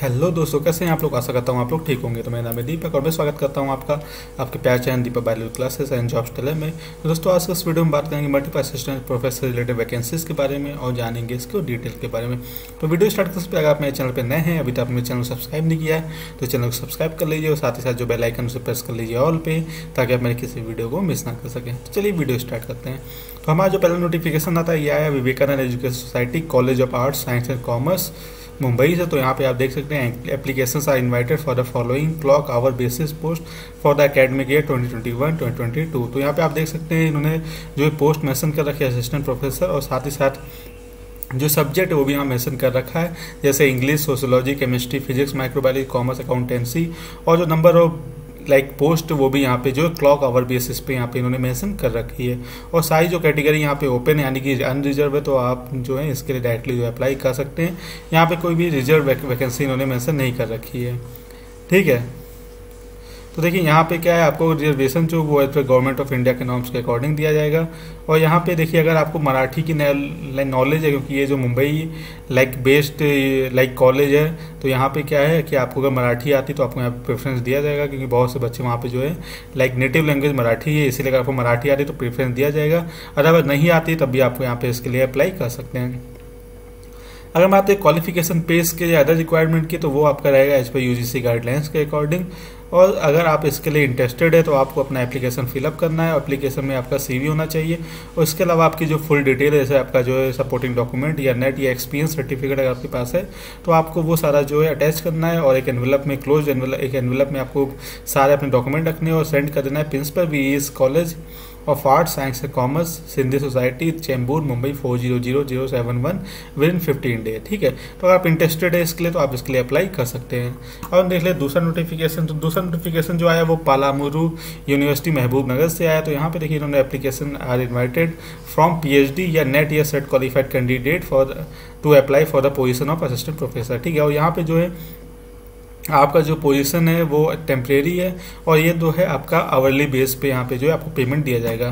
Hello दोस्तों, कैसे हैं आप लोग। आशा करता हूँ आप लोग ठीक होंगे। तो मेरा नाम है दीपक और मैं स्वागत करता हूँ आपका आपके प्यार channel Deepak biology classes and jobs teller में। तो दोस्तों, आज इस वीडियो में बात करेंगे multiple assistant professor related vacancies के बारे में और जानेंगे इसके डिटेल के बारे में। तो वीडियो स्टार्ट करने से पहले अगर आप मेरे चैनल पर नए हैं, अभी तक आपने चैनल को सब्सक्राइब नहीं किया है तो चैनल को सब्सक्राइब कर लीजिए और साथ ही साथ जो बेल आइकन उसे प्रेस कर लीजिए ऑल पे, ताकि आप मेरे किसी वीडियो को मिस ना कर सकें। तो चलिए वीडियो स्टार्ट करते हैं। तो हमारा जो पहला नोटिफिकेशन आता है यह आया Vivekanand education society, college of arts science and commerce, Mumbai से। तो यहाँ पे आप देख सकते हैं applications are invited for the following clock hour basis post for the academic year 2021-2022। तो यहाँ पे आप देख सकते हैं इन्होंने जो पोस्ट मेंशन कर रखी है असिस्टेंट प्रोफेसर, और साथ ही साथ जो सब्जेक्ट है वो भी यहाँ मेंशन कर रखा है, जैसे English, sociology, chemistry, physics, microbiology, commerce, accountancy, और जो नंबर ऑफ पोस्ट वो भी यहाँ पे जो क्लॉक आवर बेसिस पे यहाँ पे इन्होंने मेंशन कर रखी है। और सारी जो कैटेगरी यहाँ पे ओपन है, यानी कि अनरिजर्व है, तो आप जो है इसके लिए डायरेक्टली जो अप्लाई कर सकते हैं। यहाँ पे कोई भी रिजर्व वैकेंसी इन्होंने मेंशन नहीं कर रखी है, ठीक है। तो देखिए यहाँ पे क्या है, आपको रिजर्वेशन जो वो है गवर्नमेंट ऑफ इंडिया के नॉर्म्स के अकॉर्डिंग दिया जाएगा। और यहाँ पे देखिए अगर आपको मराठी की नॉलेज है, क्योंकि ये जो मुंबई बेस्ड कॉलेज है, तो यहाँ पे क्या है कि आपको अगर मराठी आती तो आपको यहाँ पे प्रेफरेंस दिया जाएगा, क्योंकि बहुत से बच्चे वहाँ पे जो है नेटिव लैंग्वेज मराठी है, इसीलिए अगर आपको मराठी आती तो प्रेफरेंस दिया जाएगा। अगर नहीं आती तब भी आपको यहाँ पे इसके लिए अप्लाई कर सकते हैं। अगर बात है क्वालिफिकेशन पेस के अदर रिक्वायरमेंट की, तो वो आपका रहेगा एज पर यूजीसी गाइडलाइंस के अकॉर्डिंग। और अगर आप इसके लिए इंटरेस्टेड है तो आपको अपना एप्लीकेशन फिलअप करना है, और एप्लीकेशन में आपका सीवी होना चाहिए, और इसके अलावा आपकी जो फुल डिटेल है, जैसे आपका जो है सपोर्टिंग डॉक्यूमेंट या नेट या एक्सपीरियंस सर्टिफिकेट अगर आपके पास है तो आपको वो सारा जो है अटैच करना है, और एक एनवेलप में एक एनवेलप में आपको सारे अपने डॉक्यूमेंट रखने हैं और सेंड कर देना है principal VS college of arts science and commerce, Sindhi society, Chembur, Mumbai 400071 within 15 day, ठीक है। तो अगर आप इंटरेस्टेड है इसके लिए तो आप इसके लिए अप्लाई कर सकते हैं। और देख ले दूसरा नोटिफिकेशन, तो दूसरा नोटिफिकेशन जो आया वो पालामुरू यूनिवर्सिटी महबूबनगर से आया। तो यहाँ पे देखिए इन्होंने application are invited from PhD या नेट या SET qualified candidate to apply for the position of assistant professor, ठीक है। और यहाँ पे जो है आपका जो पोजीशन है वो टेम्परेरी है, और ये जो है आपका आवरली बेस पे यहाँ पे जो है आपको पेमेंट दिया जाएगा।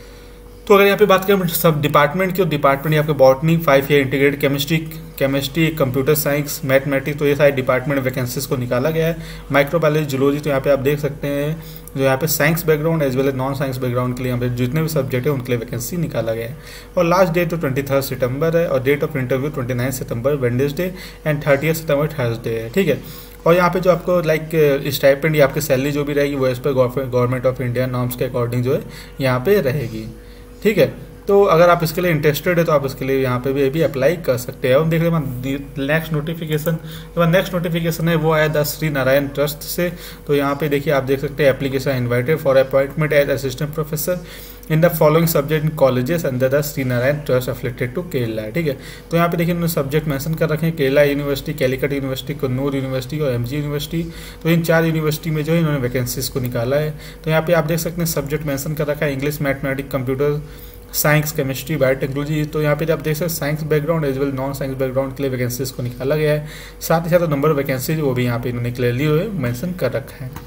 तो अगर यहाँ पे बात करें सब डिपार्टमेंट की, तो डिपार्टमेंट आपके botany, 5 year integrated chemistry, computer science, mathematics, तो ये सारे डिपार्टमेंट वैकेंसीज को निकाला गया है। माइक्रोबायोलॉजी, जूलॉजी, तो यहाँ पे आप देख सकते हैं जो यहाँ पे science background as well as non science background के लिए यहाँ पे जितने भी सब्जेक्ट है उनके लिए वैकेंसी निकाला गया है। और लास्ट डेट तो 23 सितंबर है, और डेट ऑफ इंटरव्यू 29 सितंबर वेडनेसडे एंड 30 सितंबर थर्सडे है, ठीक है। और यहाँ पे जो आपको स्टाइपेंड या आपकी सैलरी जो भी रहेगी वो इस पर गवर्नमेंट ऑफ इंडिया नॉर्म्स के अकॉर्डिंग जो है यहाँ पे रहेगी, ठीक है। तो अगर आप इसके लिए इंटरेस्टेड है तो आप इसके लिए यहाँ पे भी अप्लाई कर सकते हैं। अब देख रहे हैं नेक्स्ट नोटिफिकेशन, जो नेक्स्ट नोटिफिकेशन है वो आया द श्री नारायण ट्रस्ट से। तो यहाँ पे देखिए आप देख सकते हैं application invited for appointment as assistant professor in the following subject in colleges under the Shri Narayan trust affiliated to Kerala, ठीक है। तो यहाँ पे देखिए उन्होंने सब्जेक्ट मेंशन कर रखे हैं, Kerala university, Calicut university, Kannur university और एमजी यूनिवर्सिटी। तो इन 4 यूनिवर्सिटी में जो है इन्होंने वैकेंसीज को निकाला है। तो यहाँ पे आप देख सकते हैं सब्जेक्ट मेंशन कर रखा है English, mathematics, computer science, chemistry, biotechnology. तो यहाँ पे आप देख सकते हैं science background as well non science background के लिए वैकेंसीज को निकाला गया है। साथ ही साथ नंबर वैकेंसीज वो भी यहाँ पे इन्होंने क्लियरली मेंशन कर रखा है।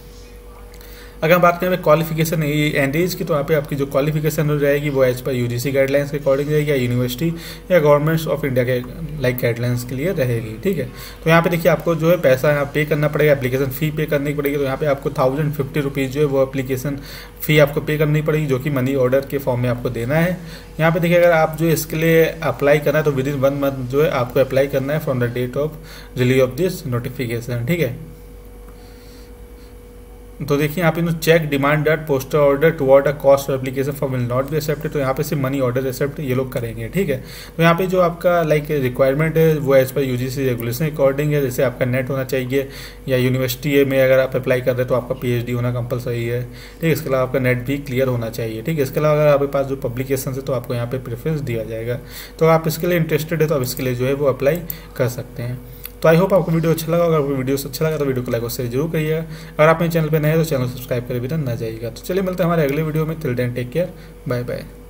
अगर हम बात करें क्वालिफिकेशन एंड एज की, तो यहाँ पे आपकी जो क्वालिफिकेशन रहेगी वो एज पर यूजीसी गाइडलाइंस के अकॉर्डिंग रहेगी, या यूनिवर्सिटी या गवर्नमेंट ऑफ इंडिया के गाइडलाइंस के लिए रहेगी, ठीक है। तो यहाँ पे देखिए आपको जो है पैसा यहाँ पे करना पड़ेगा, एप्लीकेशन फ़ी पे करनी पड़ेगी। तो यहाँ पे आपको 1050 रुपीज़ जो है वो एप्लीकेशन फ़ी आपको पे करनी पड़ेगी, जो कि मनी ऑर्डर के फॉर्म में आपको देना है। यहाँ पे देखिए अगर आप जो इसके लिए अप्लाई करना है तो विद इन 1 मंथ जो है आपको अप्लाई करना है from the date of release of this notification, ठीक है। तो देखिए यहाँ पे check demand that poster order toward a cost of application for will not be accepted. तो यहाँ पे सिर्फ मनी ऑर्डर एक्सेप्ट ये लोग करेंगे, ठीक है। तो यहाँ पे जो आपका रिक्वायरमेंट है वो as per UGC regulation according है, जैसे आपका नेट होना चाहिए, या यूनिवर्सिटी में अगर आप अप्लाई कर रहे हैं तो आपका पीएचडी होना कंपलसरी है, ठीक है। इसके अलावा आपका नेट भी क्लियर होना चाहिए, ठीक है। इसके अलावा अगर आपके पास जो पब्लिकेशन है तो आपको यहाँ पे प्रेफरेंस दिया जाएगा। तो आप इसके लिए इंटरेस्टेड है तो आप इसके लिए जो है वो अप्लाई कर सकते हैं। तो आई होप आपको वीडियो अच्छा लगा। अगर आपको वीडियो अच्छा लगा तो वीडियो को लाइक और शेयर जरूर करिएगा। अगर आप मेरे चैनल पर नए हैं तो चैनल सब्सक्राइब कर भी ना जाइएगा। तो चलिए मिलते हैं हमारे अगले वीडियो में। Till then take care, bye bye.